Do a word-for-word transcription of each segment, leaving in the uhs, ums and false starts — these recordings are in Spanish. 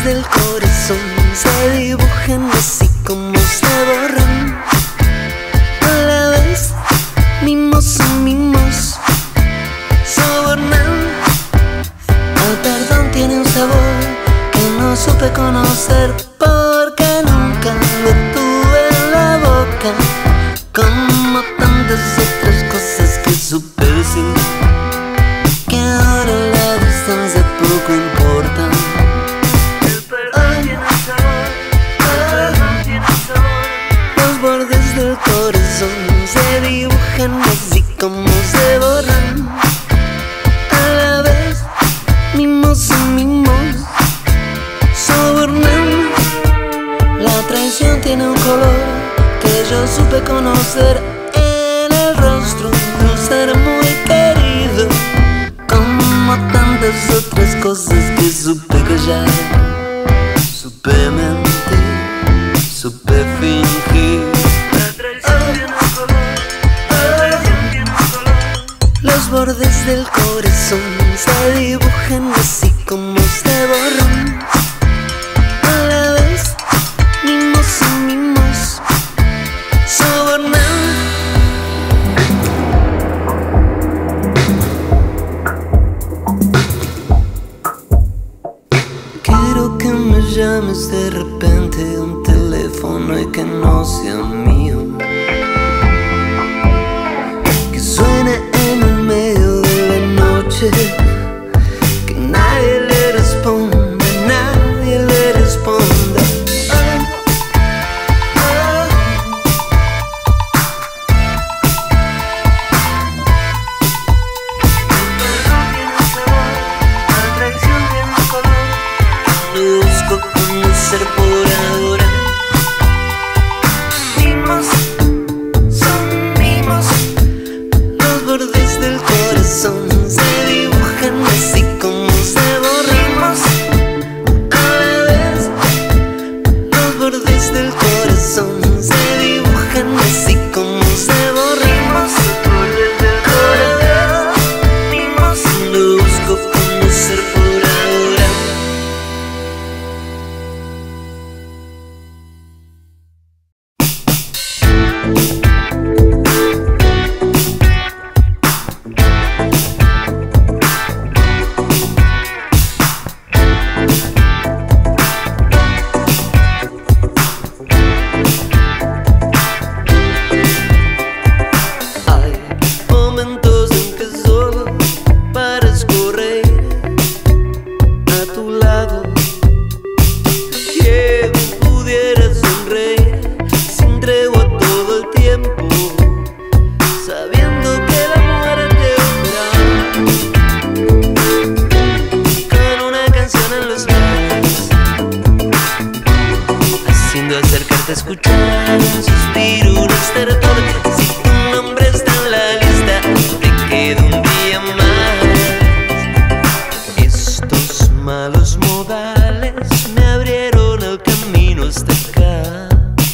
del corazón se dibujan así como se borran. A la vez, mimos y mimos sobornan. El perdón tiene un sabor que no supe conocer, porque nunca lo tuve en la boca, como tantas otras cosas que supe decir, que ahora la distancia poco importa. El perdón tiene sabor, el perdón tiene sabor. Los bordes del corazón se dibujan así como se borran. A la vez, mimos y mimos sobornan. La traición tiene un color que yo supe conocer en el rostro de un ser muy querido, como tantas otras cosas que supe callar, supe mentir, supe fingir. La traición tiene un color, la traición tiene un color. Los bordes del corazón se dibujan así como se borran. A la vez, mimos y mimos sobornan. Quiero que me llames de repente a un teléfono y que no sea mío, que suene en el medio de la noche, que nadie le responda, nadie le responda. Oh, oh. La traición tiene un color, no busco conocer por ahora. Mimos, son mimos. Los bordes del corazón se dibujan así como se borran. A la vez, los bordes del corazón se dibujan así como se borran. A la vez, mimos, no busco conocer por ahora. Hay momentos en que solo parezco reír a tu lado. ¿Quién pudiera sonreír sin tregua todo el tiempo, sabiendo que la muerte vendrá, con una canción en los labios, haciendo acercarte a escuchar un suspiro, un estertor? Si tu nombre está en la lista, te queda un día más. Estos malos modales me abrieron el camino hasta acá,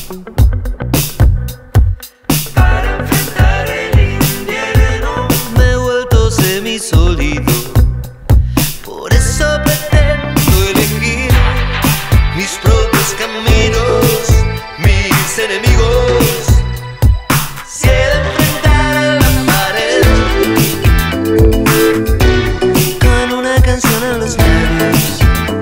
para enfrentar el invierno. Me he vuelto semisólido, por eso pretendo elegir mis propios caminos, mis enemigos. Si he de enfrentar a la pared, con una canción en los labios,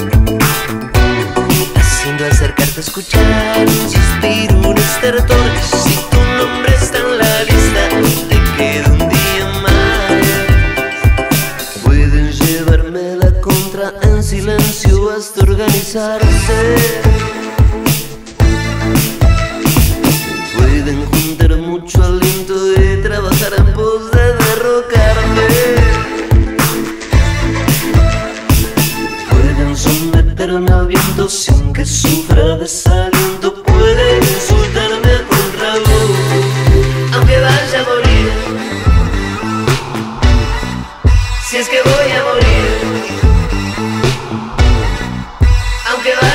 haciendo acercarte a escuchar un suspiro, un estertor. Si tu nombre está en la lista, te queda un día más. Pueden llevarme la contra en silencio hasta organizarse. Pueden juntar mucho aliento y trabajar en pos de derrocarme. Pueden someterme al viento sin que sufra desaliento. Pueden insultarme a contraluz, aunque vaya a morir. Si es que voy a morir, aunque vaya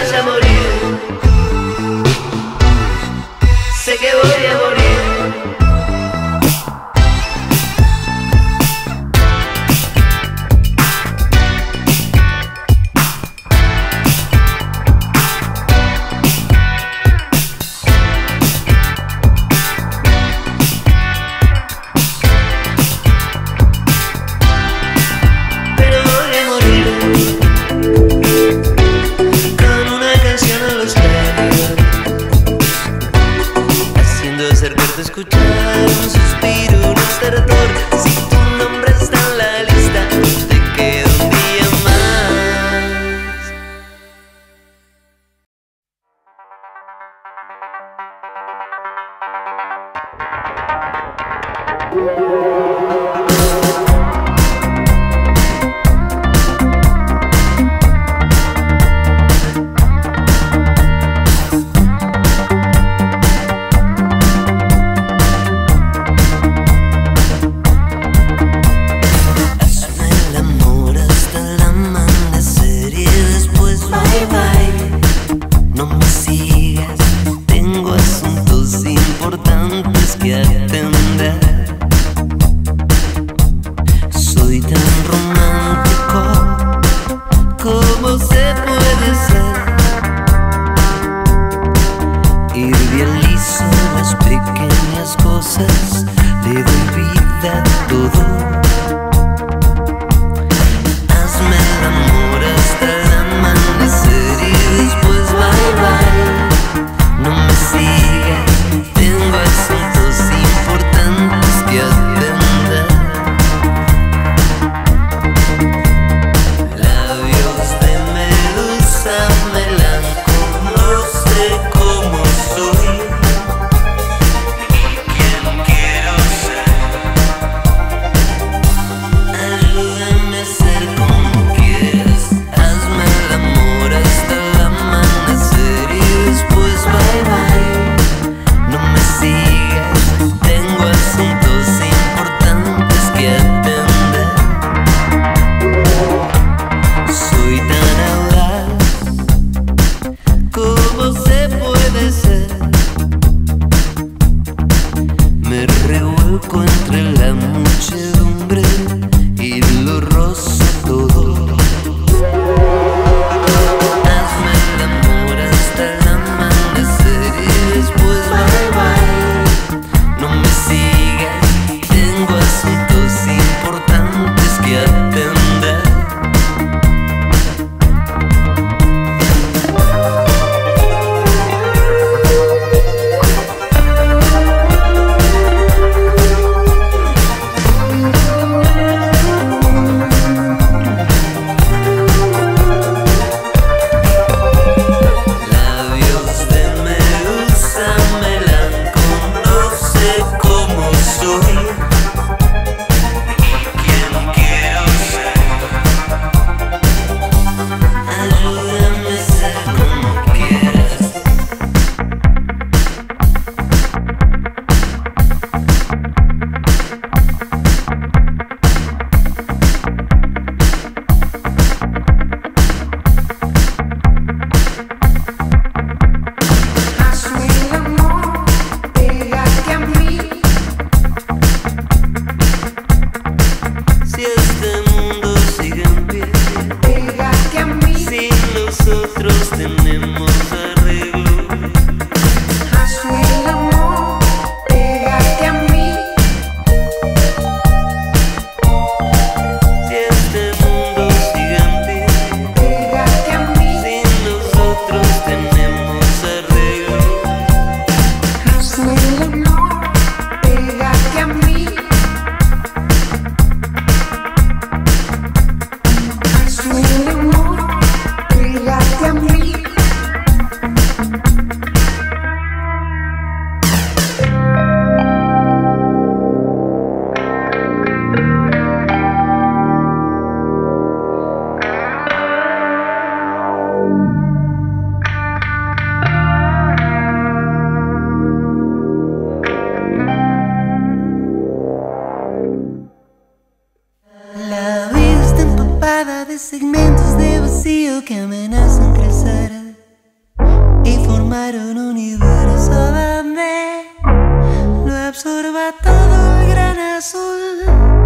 segmentos de vacío que amenazan crecer y formar un universo donde lo absorba todo el gran azul.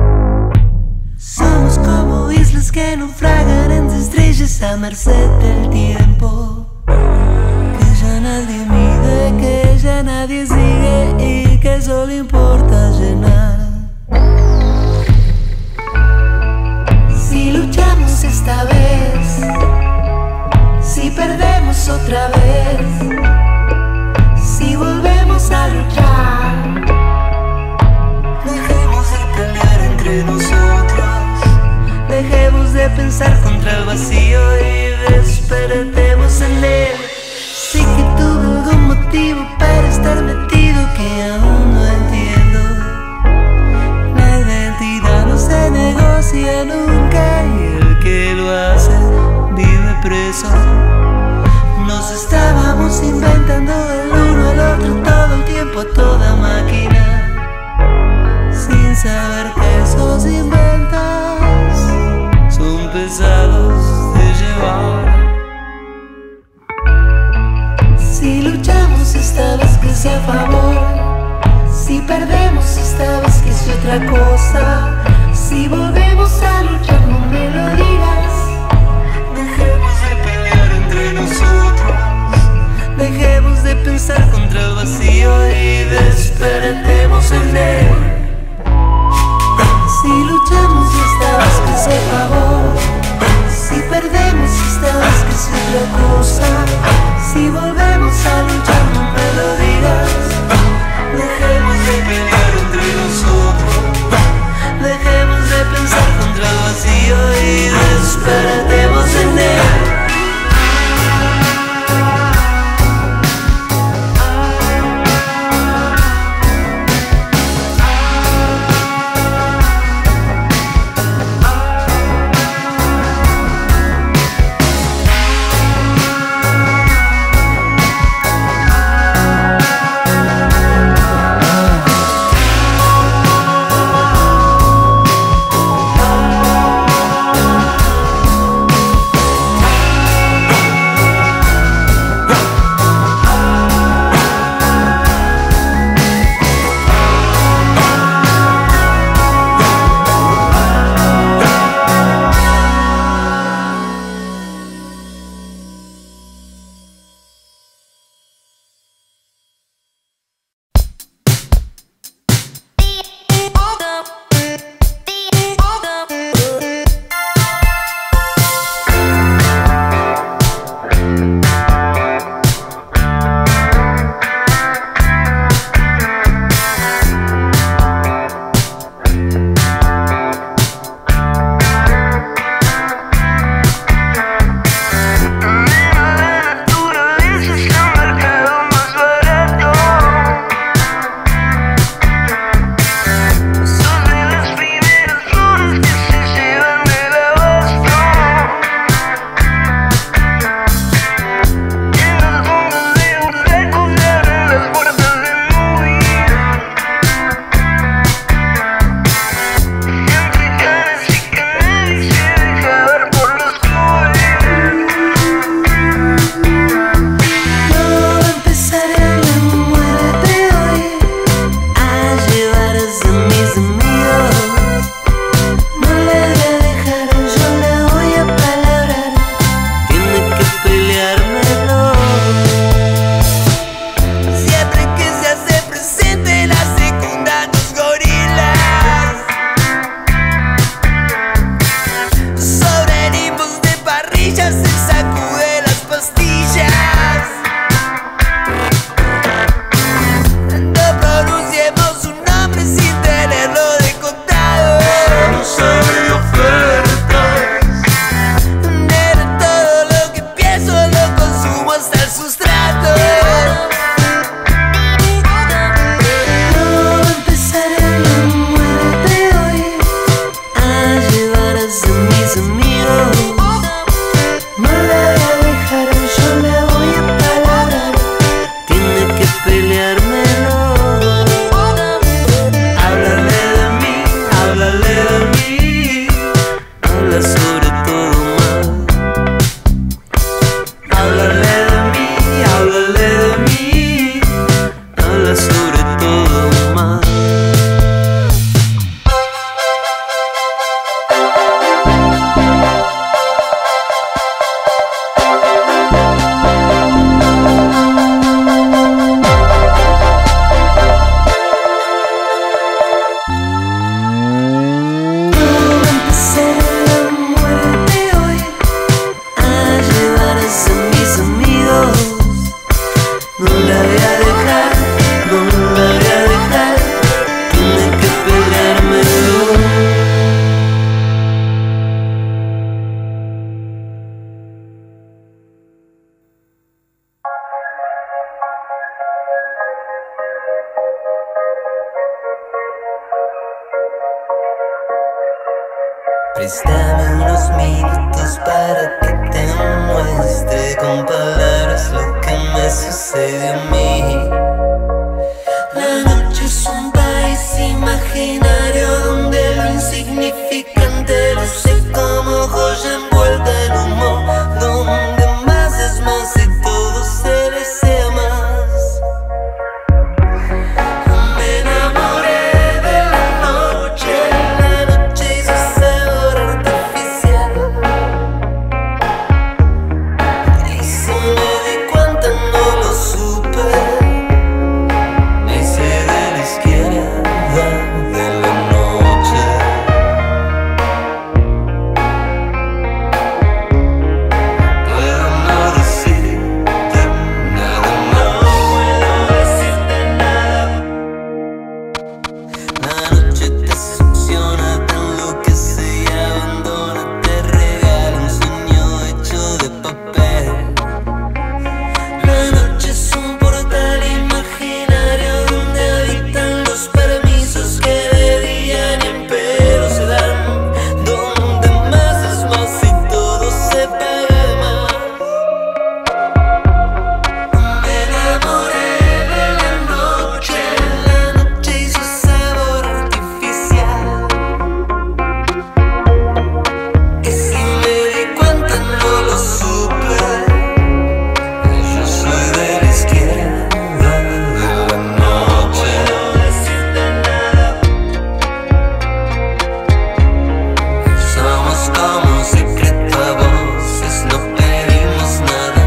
Somos como islas que naufragan entre estrellas a merced del tiempo, que ya nadie mide, que ya nadie sigue y que solo importa llenar. Si luchamos esta vez, si perdemos otra vez, si volvemos a luchar, dejemos de pelear entre nosotros, dejemos de pensar contra el vacío y despertemos en él. Sí que tuve algún motivo para estar metido que aún no entiendo. La identidad no se negocia nunca y el que lo hace vive preso. Nos estábamos inventando el uno al otro todo el tiempo a toda máquina, sin saber que esos inventos son pesados de llevar. Si luchamos esta vez que sea a favor, si perdemos esta vez que sea otra cosa, si volvemos a luchar no me lo digas. Dejemos de pelear entre nosotros, dejemos de pensar contra el vacío y despertemos en él. Si luchamos esta vez que sea a favor, si perdemos esta vez que sea otra cosa, si volvemos a luchar no me lo digas. Dejemos de pelear entre nosotros, dejemos de pensar contra el vacío y despertemos en él. Préstame unos minutos para que te muestre con palabras lo que me sucede a mí. La noche es un país imaginario donde lo insignificante luce como joya envuelta en humo, donde más es más y todo se desea más. Me enamoré de la noche, la noche hizo sabor artificial. Y si me di cuenta no lo supe. Me hice de la izquierda de la noche. Puedo no decirte nada, no puedo decirte nada. La noche te succiona, te enloquece y abandona, te regala un sueño hecho de papel. La noche es un portal imaginario donde habitan los permisos que de día ni en pedo se dan, donde más es más y todo se paga de más. Me enamoré de la noche, la noche hizo sabor artificial. Y si me di cuenta no lo supe. Yo soy de la izquierda de la noche. No puedo decirte nada. Somos como un secreto a voces, no pedimos nada.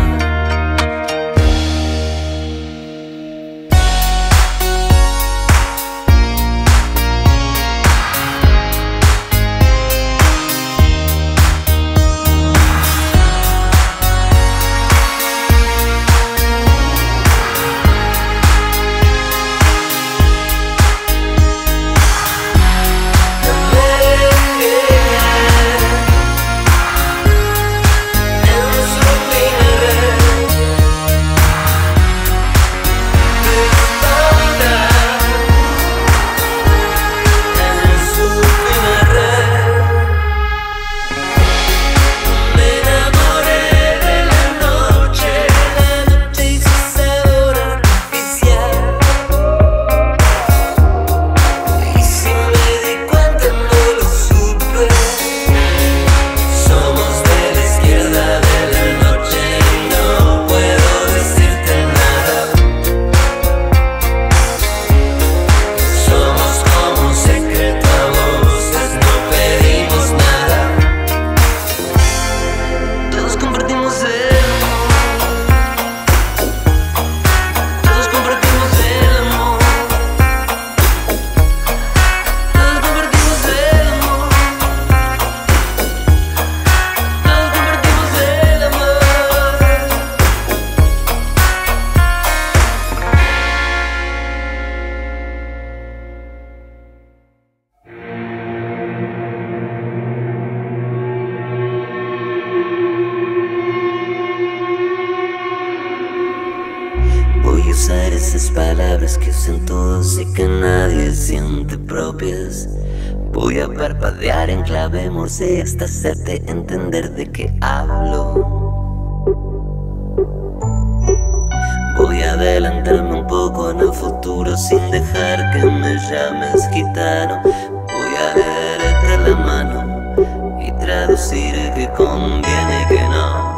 Voy a usar esas palabras que usan todos y que nadie siente propias. Voy a parpadear en clave morse hasta hacerte entender de qué hablo. Voy a adelantarme un poco en el futuro sin dejar que me llames gitano. Voy a leerte la mano y traducir que conviene que no.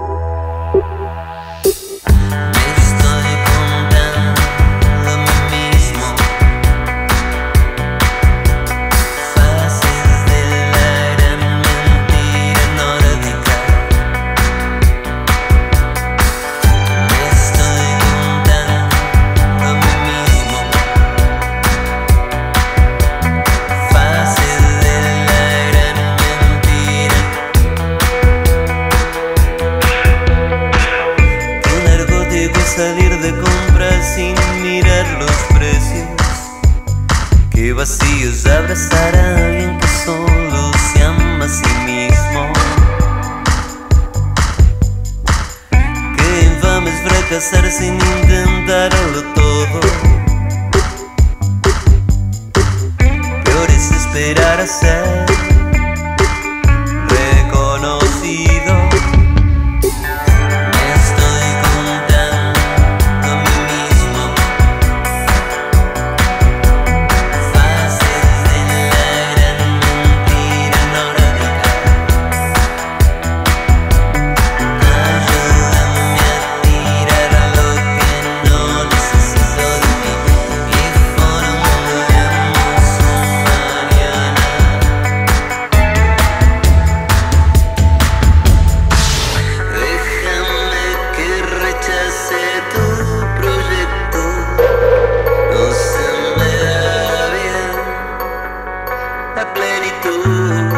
Salir de compras sin mirar los precios. Qué vacíos abrazar a alguien que solo se ama a sí mismo. Qué infame es fracasar sin intentarlo todo. Peor es esperar a ser plenitud.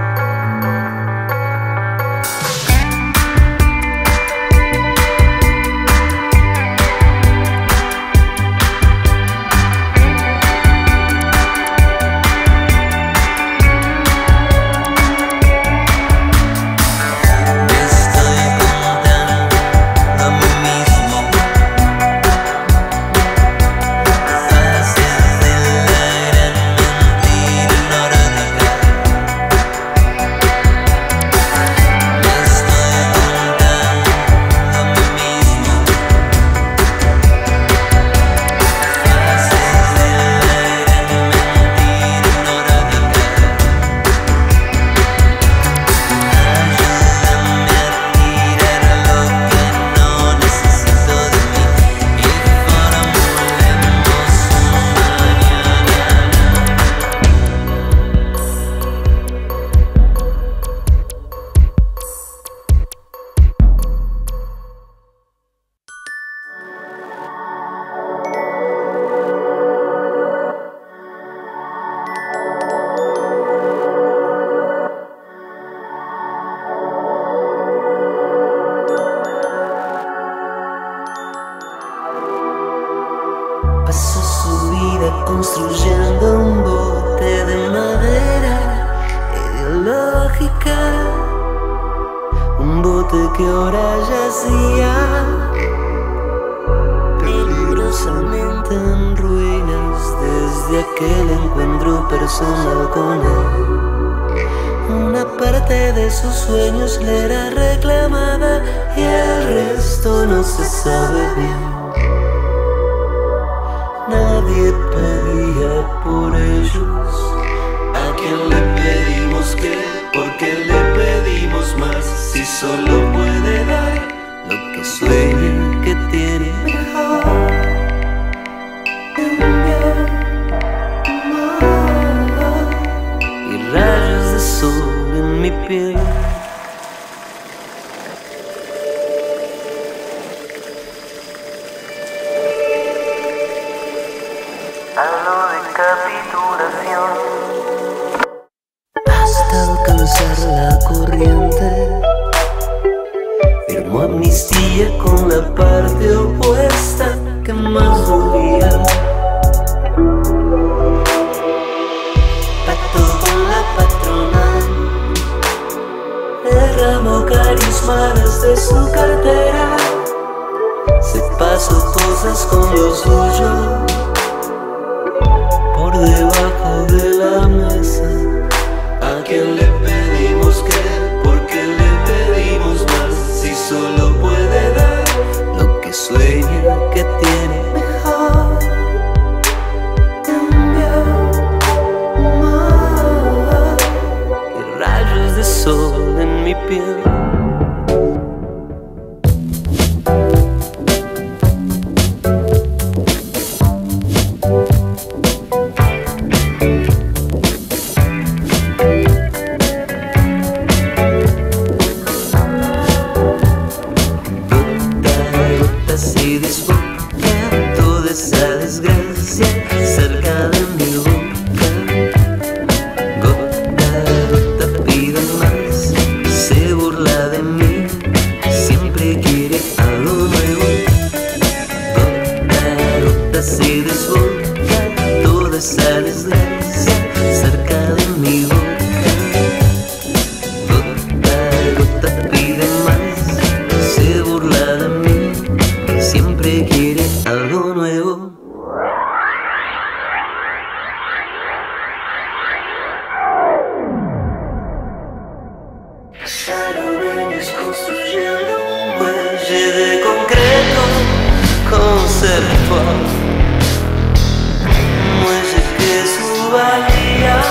Pasó su vida construyendo un bote de madera ideológica, un bote que ahora yacía peligrosamente en ruinas desde aquel encuentro personal con él. Una parte de sus sueños le era reclamada y el resto no se sabe bien. Nadie pedía por ellos. ¿A quién le pedimos qué? ¿Por qué le pedimos más? Si solo puede dar lo que sueña que tiene mejor. Y rayos de sol en mi piel. Hablo de capitulación hasta alcanzar la corriente. Firmó amnistía con la parte opuesta que más dolía. Pactó con la patronal, derramó carisma desde su cartera. Se pasó cosas con lo suyo por debajo de la mesa. ¿A quién le pedimos qué? ¿Por qué le pedimos más? Si solo puede dar lo que sueña que tiene mejor. Cambió más. Y rayos de sol en mi piel. Y desboca toda esa desgracia cerca de mi boca. Gota a gota pide más, se burla de mí, siempre quiere algo nuevo. Gota a gota se desboca toda esa desgracia cerca de mi boca. Gota a gota pide más, se burla de mí, siempre quiere algo nuevo. Pasaron años construyendo un muelle de concreto conceptual, un muelle que su valía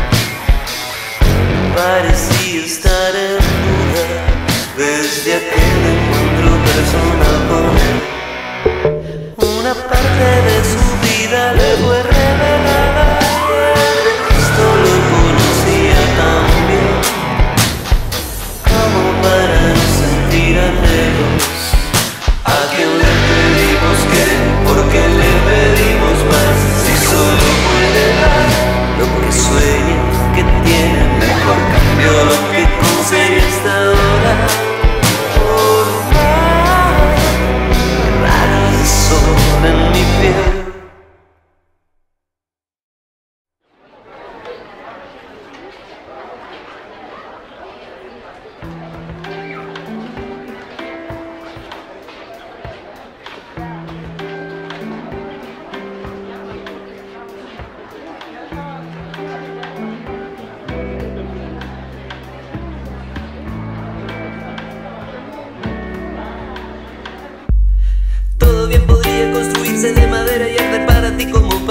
parecía estar en duda desde aquel encuentro personal con él. Una parte de su vida le fue revelada y el resto lo conocía tan bien como para no sentir arreglos. ¿A quién le pedimos qué? ¿Por qué le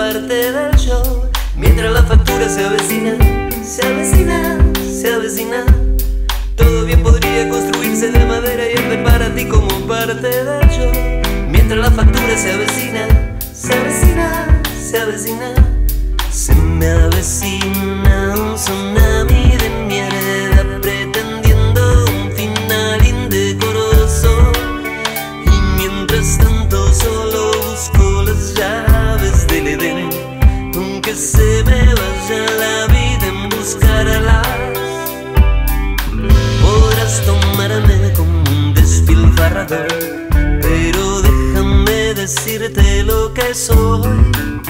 parte del show. Mientras la factura se avecina, se avecina, se avecina. Todo bien podría construirse de madera y arte para ti como parte del show. Mientras la factura se avecina, se avecina, se avecina. Se me avecina un tsunami de mierda pretendiendo un final indecoroso. Y mientras tanto solo busco las llaves del Edén, aunque se me vaya la vida en buscarlas. Podrás tomarme como un despilfarrador, pero déjame decirte lo que soy.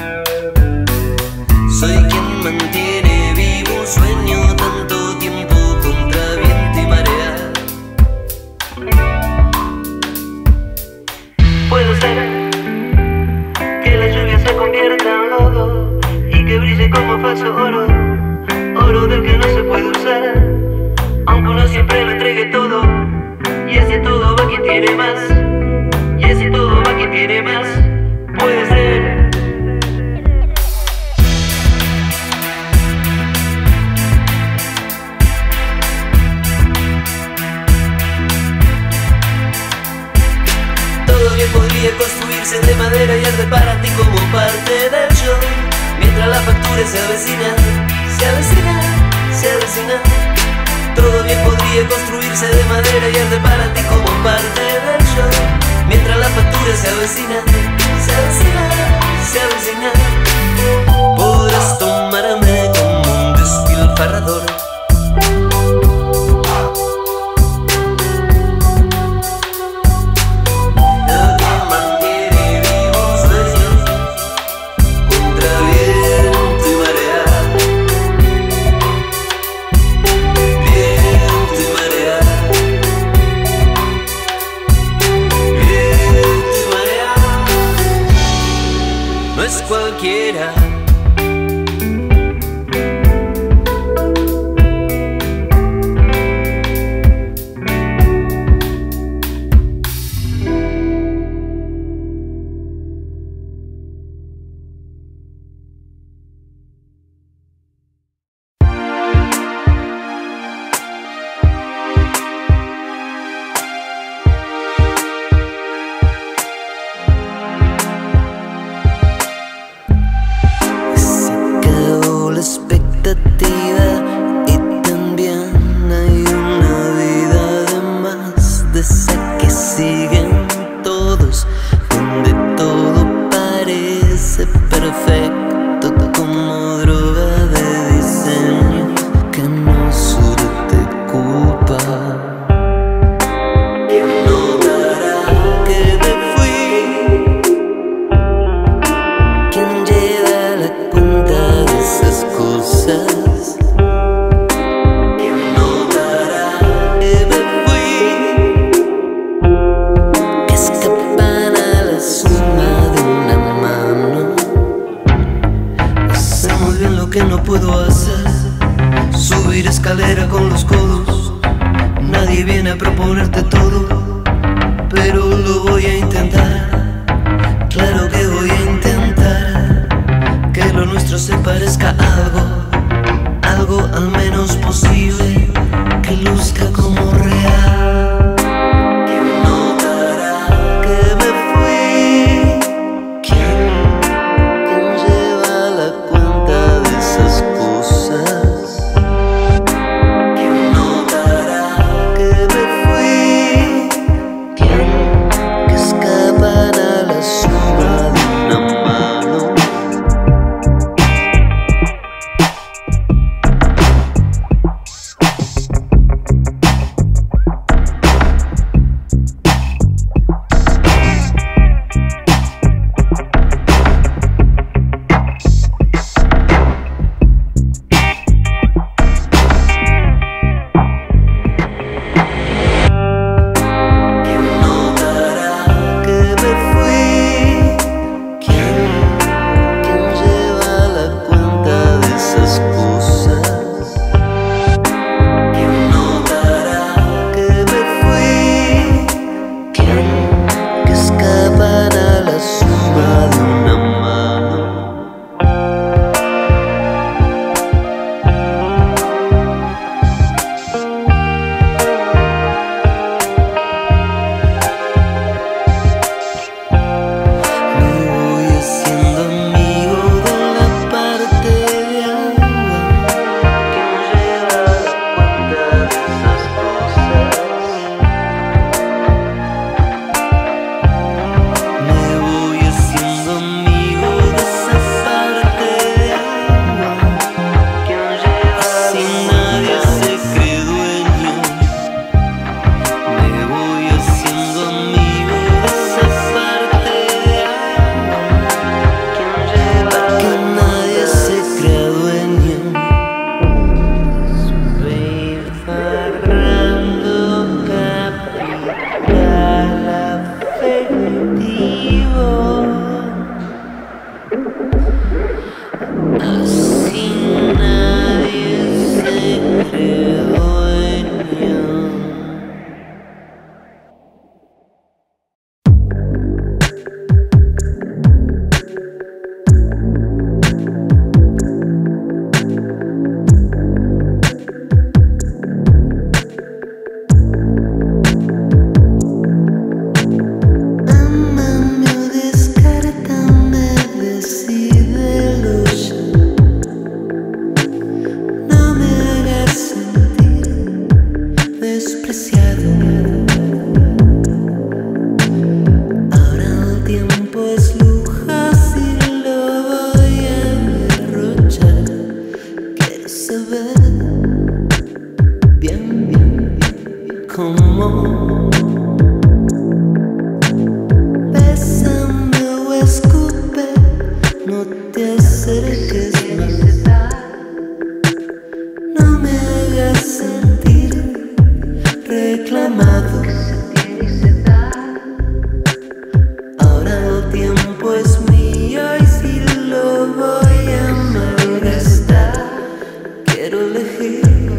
Soy quien mantiene vivo un sueño tanto tiempo contra viento y marea. Puedo ser que la lluvia se convierta en lodo y que brille como falso oro, oro del que no se puede usar, aunque uno siempre lo entregue todo. Y ese todo va quien tiene más, y ese todo va quien tiene más. Puede ser. Todo bien podría construirse de madera y arte para ti como parte del show. Mientras la factura se avecina, se avecina, se avecina. Todo bien podría construirse de madera y arte para ti como parte del show. Mientras la factura se avecina, se avecina, se avecina. Podrás tomarme como un despilfarrador, cualquiera. Y también hay una vida de más, de esa que siguen todos, donde todo parece perfecto como droga de diseño que no surte culpa. ¿Quién notará que me fui? ¿Quién lleva la cuenta de esas cosas? Que no puedo hacer, subir escalera con los codos. Nadie viene a proponerte todo, pero lo voy a intentar. Claro que voy a intentar que lo nuestro se parezca a algo, algo al menos posible, que luzca como real. ¿Quién notará que me fui? ¿Quién? ¿Quién lleva la cuenta de esas cosas? ¿Quién notará que me fui? ¿Quién? Que escapan a la sombra de una mano. ve bien, bien, bien, como bésame o escupe, no te acerques más, no me hagas sentir reclamado. Ahora el tiempo es mío y si lo voy a malgastar, quiero elegir